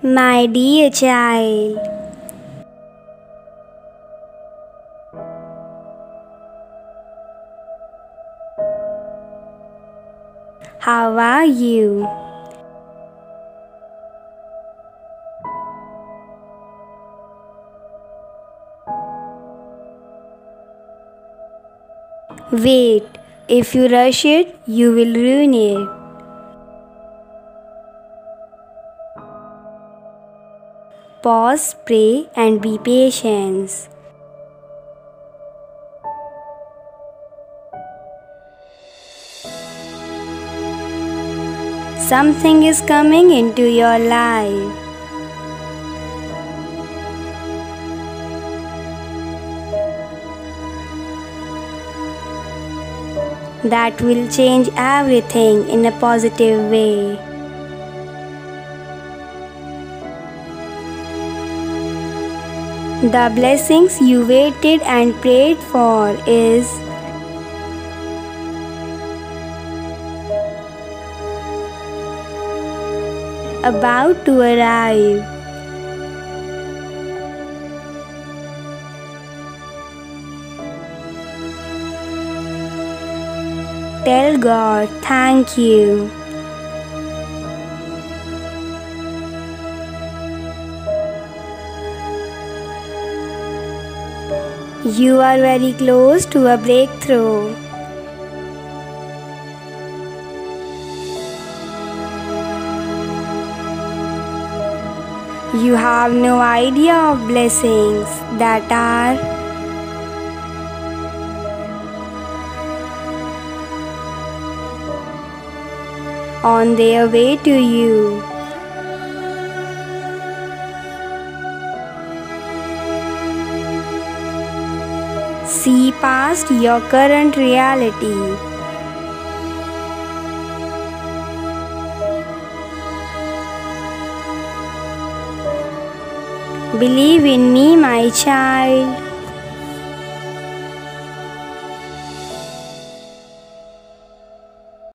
My dear child, how are you? Wait, if you rush it, you will ruin it. Pause, pray, and be patient. Something is coming into your life. That will change everything in a positive way. The blessings you waited and prayed for is about to arrive. Tell God thank you. You are very close to a breakthrough. You have no idea of blessings that are on their way to you. See past your current reality. Believe in me, my child.